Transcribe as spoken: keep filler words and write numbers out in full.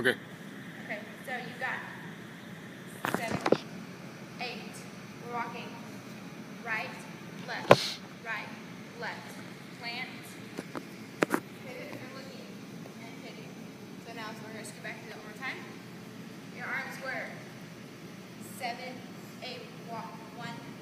Okay. Okay, so you got seven, eight. We're walking right, left, right, left. Plant. Hit it if you're looking and hitting. So now so we're going to scoot back to that one more time. Your arms were seven, eight, walk. One,